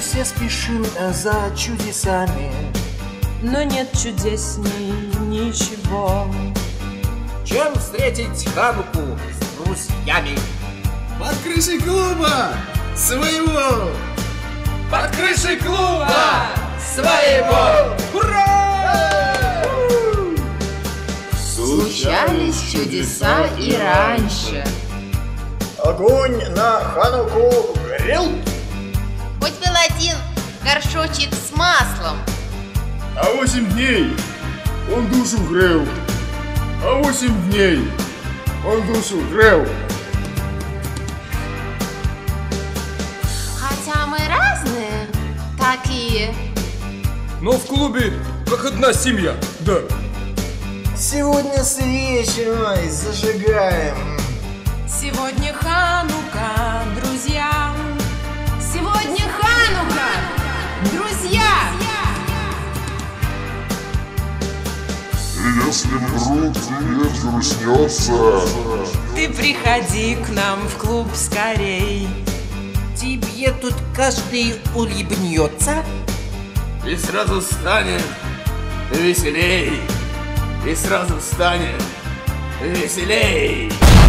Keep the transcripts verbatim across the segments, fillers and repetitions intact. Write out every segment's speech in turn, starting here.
все спешим за чудесами, но нет чудесней ничего, чем встретить Хануку с друзьями. Под крышей клуба своего! Под крышей клуба своего! Ура! Случались чудеса и раньше. Огонь на Хануку горел, хоть был один горшочек с маслом, а восемь дней он душу грел, а восемь дней он душу грел. хотя мы разные такие, но в клубе как одна семья, да. Сегодня свечи зажигаем. Сегодня Ханука, друзья. Сегодня Ханука, друзья. И если вдруг тебе взгрустнется, ты приходи к нам в клуб скорей. Тебе тут каждый улыбнется, И сразу станет веселей. И сразу станет веселей.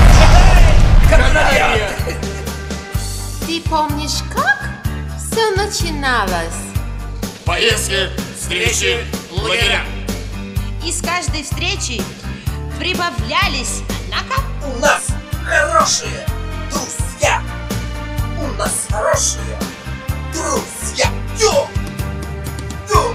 ты помнишь, как все начиналось? Поездки, встречи, лагеря. И с каждой встречи прибавлялись, однако, у нас хорошие друзья. У нас хорошие друзья. Ё! Ё!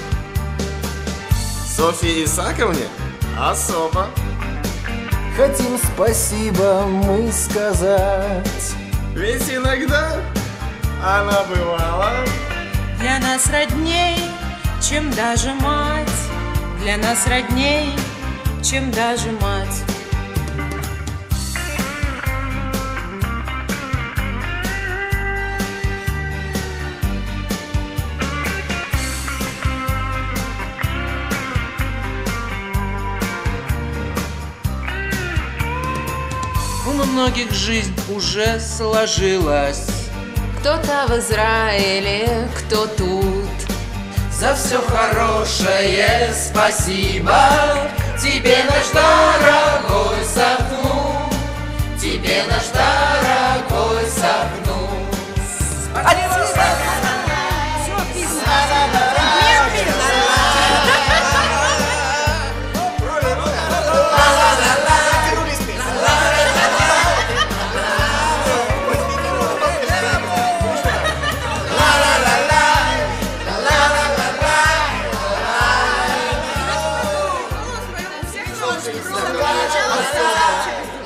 Софье Исаковне особо Хотим спасибо мы сказать, ведь иногда она бывала Для нас родней, чем даже мать. Для нас родней, чем даже мать. у многих жизнь уже сложилась. Кто-то в Израиле, кто тут. За все хорошее спасибо тебе, наш дорогой Сахнун. Тебе, наш дорогой Сахнун. Спасибо. Пожалуйста.